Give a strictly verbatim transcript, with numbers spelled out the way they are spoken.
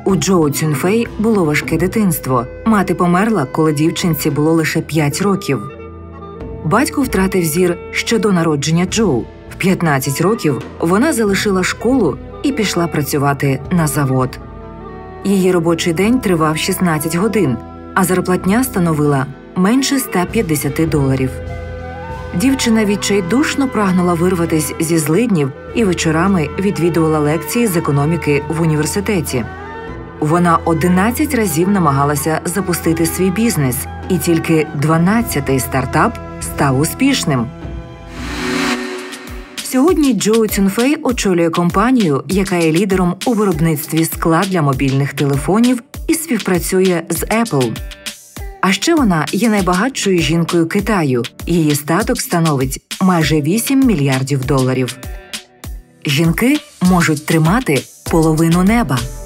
У Джоу Цюньфей було важке дитинство. Мати померла, коли дівчинці було лише п'ять років. Батько втратив зір ще до народження Джоу. В п'ятнадцять років вона залишила школу і пішла працювати на завод. Її робочий день тривав шістнадцять годин, а зарплатня становила менше ста п'ятдесят доларів. Дівчина відчайдушно прагнула вирватися зі злиднів і вечорами відвідувала лекції з економіки в університеті. Вона одинадцять разів намагалася запустити свій бізнес, і тільки дванадцятий стартап став успішним. Сьогодні Джоу Цюньфей очолює компанію, яка є лідером у виробництві скла для мобільних телефонів і співпрацює з Apple. А ще вона є найбагатшою жінкою Китаю. Її статок становить майже вісім мільярдів доларів. Жінки можуть тримати половину неба.